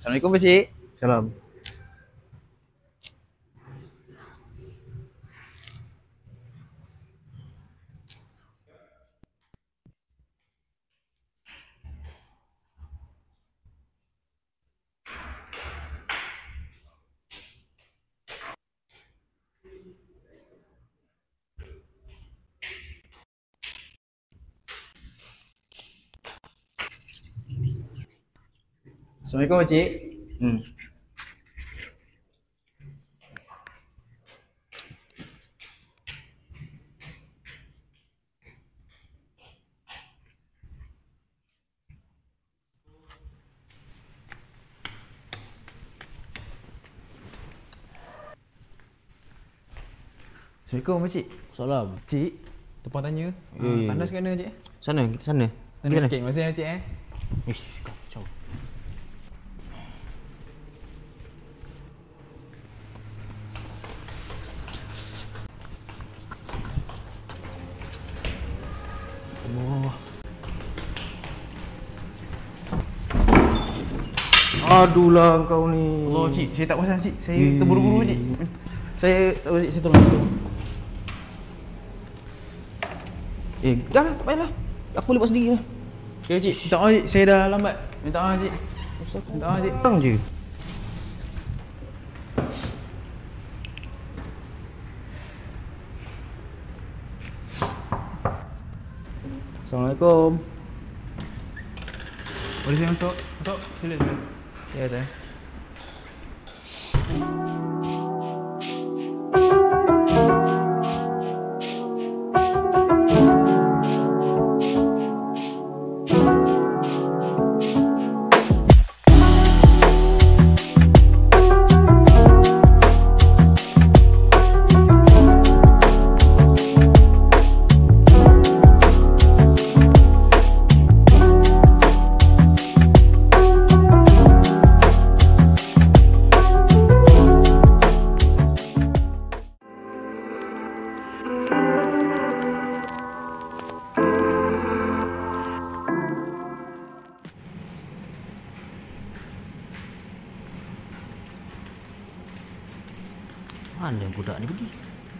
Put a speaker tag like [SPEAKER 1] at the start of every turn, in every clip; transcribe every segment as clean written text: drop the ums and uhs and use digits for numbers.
[SPEAKER 1] Assalamualaikum Pakcik.
[SPEAKER 2] Salam.
[SPEAKER 1] Assalamualaikum Pakcik. Assalamualaikum Pakcik.
[SPEAKER 2] Salam.
[SPEAKER 1] Cik, tumpang tanya.
[SPEAKER 2] Ya.
[SPEAKER 1] Tandas kat mana Cik?
[SPEAKER 2] Sana, kita sana.
[SPEAKER 1] Okey, masih Cik
[SPEAKER 2] Ish, kacau. Allah. Aduhlah kau ni.
[SPEAKER 1] Allah Cik, saya tak perasan Cik. Saya terburu-buru Cik. Saya tak perasan Cik, saya tolong.
[SPEAKER 2] Dah lah, tak payahlah. Aku boleh buat sendiri lah.
[SPEAKER 1] Okey Cik, minta maaf Cik. Saya dah lambat. Minta maaf Cik. Minta maaf Cik.
[SPEAKER 2] Orang je. Assalamualaikum.
[SPEAKER 1] Boleh saya masuk? Masuk? Sila. Ya, dah.
[SPEAKER 2] Mana budak ni pergi?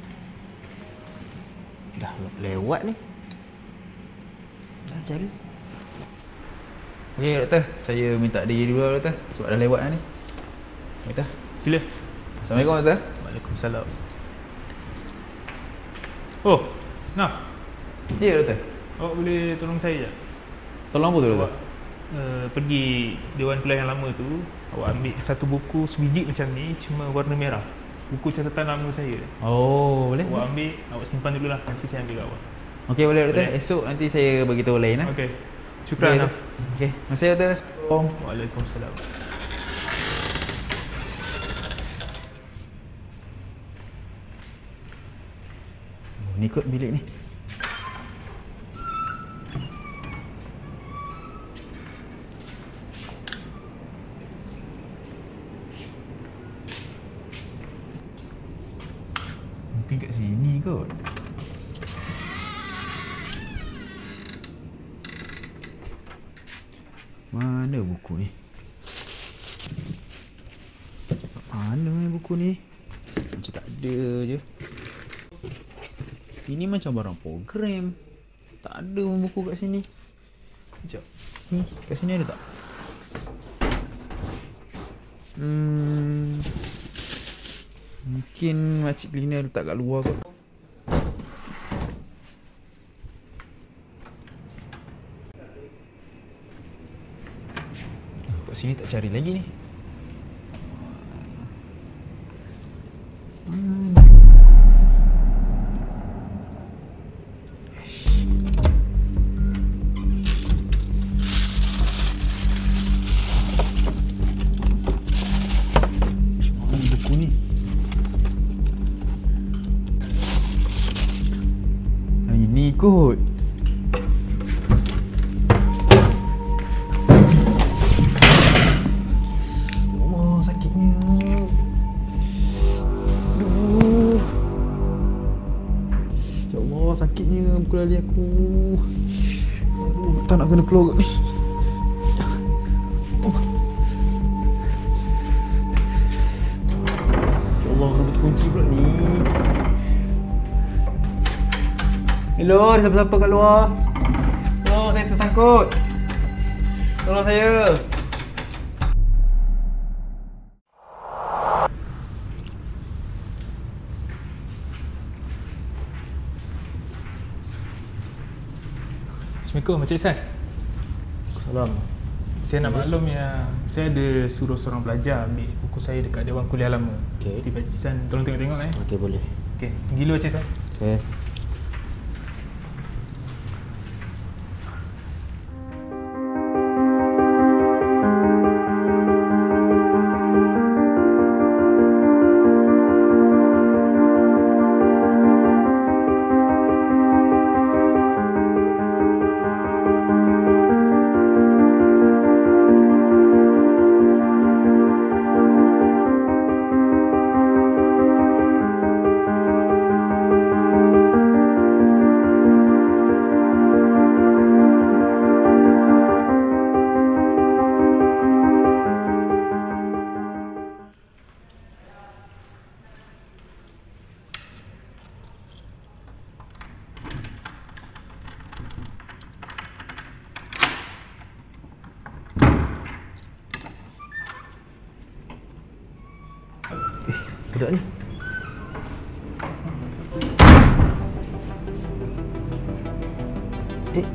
[SPEAKER 2] Dah lewat ni. Dah jalan.
[SPEAKER 1] Okey doktor, saya minta diri dulu doktor sebab dah lewat dah ni. Doktor,
[SPEAKER 3] Sila.
[SPEAKER 1] Assalamualaikum doktor.
[SPEAKER 3] Waalaikumsalam. Oh, nah.
[SPEAKER 1] Ya doktor.
[SPEAKER 3] Awak boleh tolong saya tak?
[SPEAKER 1] Tolong apa tu doktor?
[SPEAKER 3] Awak pergi Dewan Kuliah yang lama tu, awak ambil satu buku sebiji macam ni, cuma warna merah. Buku catatan nama saya.
[SPEAKER 1] Oh, boleh?
[SPEAKER 3] Awak ambil, awak simpan dululah, nanti saya ambil kat awak.
[SPEAKER 1] Okey boleh doktor.
[SPEAKER 3] Boleh.
[SPEAKER 1] Esok nanti saya bagi tahu lain ah.
[SPEAKER 3] Okey. Syukran.
[SPEAKER 1] Okey,
[SPEAKER 3] Naf.
[SPEAKER 1] Okey, terima kasih doktor. Assalamualaikum.
[SPEAKER 3] Waalaikumsalam.
[SPEAKER 1] Oh, ni kot bilik ni. Mungkin kat sini kot. Mana buku ni? Mana buku ni? Macam tak ada je. Ini macam barang program. Tak ada pun buku kat sini. Sekejap. Ni, kat sini ada tak? Mungkin makcik cleaner letak kat luar kot. Kat sini tak cari lagi ni. Mana buku ni? Ini kot. Allah, sakitnya. Aduh. Ya Allah, sakitnya buku lali aku. Aduh, tak nak kena keluar kat ni.
[SPEAKER 2] Allah, kena kunci pula ni. Hello, ada siapa-siapa kat luar? Tolong, saya tersangkut. Tolong saya.
[SPEAKER 3] Assalamualaikum Encik Ihsan.
[SPEAKER 2] Salam.
[SPEAKER 3] Saya nak maklum yang saya ada suruh seorang pelajar ambil buku saya dekat Dewan Kuliah Lama.
[SPEAKER 2] Okey.
[SPEAKER 3] Tiba Encik Ihsan tolong tengok-tengok lah.
[SPEAKER 2] Okey, boleh.
[SPEAKER 3] Okey, pergi dulu Encik Ihsan.
[SPEAKER 2] Okey. Budak ni. Dek.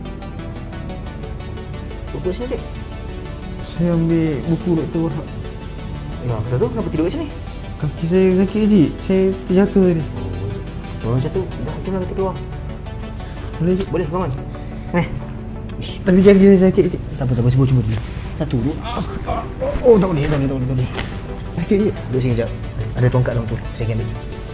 [SPEAKER 2] Buku sini, Dek.
[SPEAKER 1] Saya ambil buku Dr. Wahab.
[SPEAKER 2] Ya, kenapa tidur kat sini?
[SPEAKER 1] Kaki saya sakit Cik. Saya terjatuh tadi.
[SPEAKER 2] Orang jatuh. Dah, jom kita keluar.
[SPEAKER 1] Boleh Cik?
[SPEAKER 2] Boleh, bangun.
[SPEAKER 1] Tapi kaki saya sakit Cik.
[SPEAKER 2] Tak apa, cuba dulu. Satu, dua.
[SPEAKER 1] Oh, tak boleh. Sakit Cik.
[SPEAKER 2] Duduk sini sekejap. Ada tongkat dalam tu. Saya akan ambil.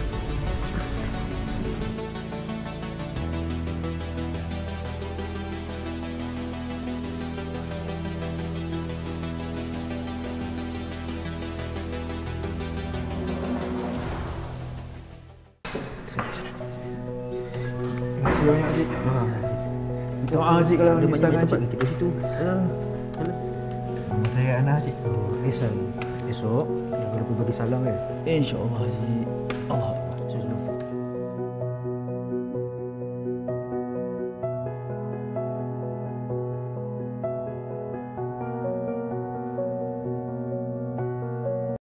[SPEAKER 1] Terima kasih banyak Cik. Minta maaf Cik kalau
[SPEAKER 2] Ada banyak
[SPEAKER 1] menyusahkan
[SPEAKER 2] tempat
[SPEAKER 1] Cik.
[SPEAKER 2] kita kat situ.
[SPEAKER 1] Nama saya Ana Cik.
[SPEAKER 2] Esok, jangan lupa bagi salam kan.
[SPEAKER 1] InsyaAllah Cik.